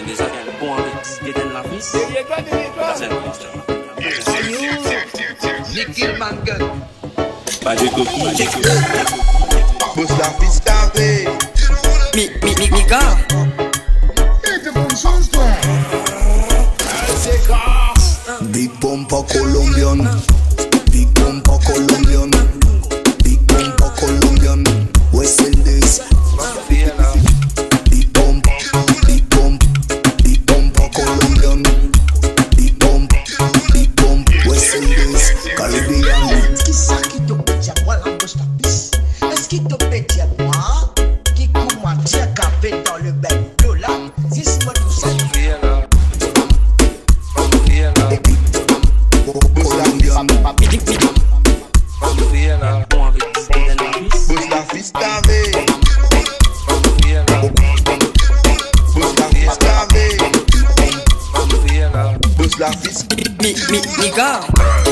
Des affaires bon avec Eden Lafiche. C'est Nicky Mangan. pas de coco. Boss Lafiche carré. Mica. Big Pompa Colombian. Big Pompa Colombian. Big Pompa Colombian. West Indies. Big Pompa, Big Pompa, Big Pompa Colombian. Big Pompa, Big Pompa, West Indies, Caribbean. Est-ce qu'il te pédia moi la bosse Lafiche? Est-ce qu'il te pédia moi qui commence à café dans le bain d'eau là? Dis-moi tout ça. Boss Lafiche carré. Boss Lafiche carré. Boss Lafiche. Mica.